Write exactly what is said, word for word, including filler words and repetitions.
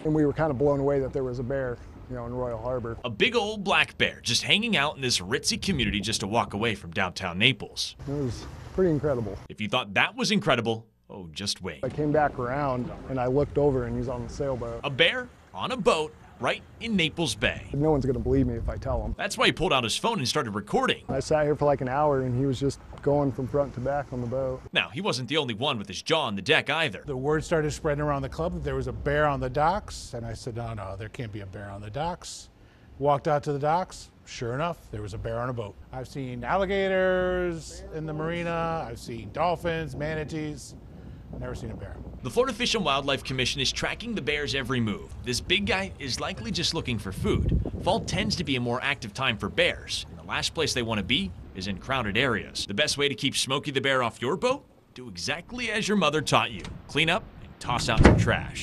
And we were kind of blown away that there was a bear, you know, in Royal Harbor. A big old black bear just hanging out in this ritzy community just a walk away from downtown Naples. It was pretty incredible. If you thought that was incredible, oh, just wait. I came back around and I looked over and he's on the sailboat. A bear on a boat right in Naples Bay. No one's gonna believe me if I tell them. That's why he pulled out his phone and started recording. I sat here for like an hour and he was just going from front to back on the boat. Now, he wasn't the only one with his jaw on the deck either. The word started spreading around the club that there was a bear on the docks, and I said, no, no, there can't be a bear on the docks. Walked out to the docks, sure enough, there was a bear on a boat. I've seen alligators in the marina, I've seen dolphins, manatees, never seen a bear. The Florida Fish and Wildlife Commission is tracking the bear's every move. This big guy is likely just looking for food. Fall tends to be a more active time for bears, and the last place they want to be is in crowded areas. The best way to keep Smokey the Bear off your boat? Do exactly as your mother taught you. Clean up and toss out some trash.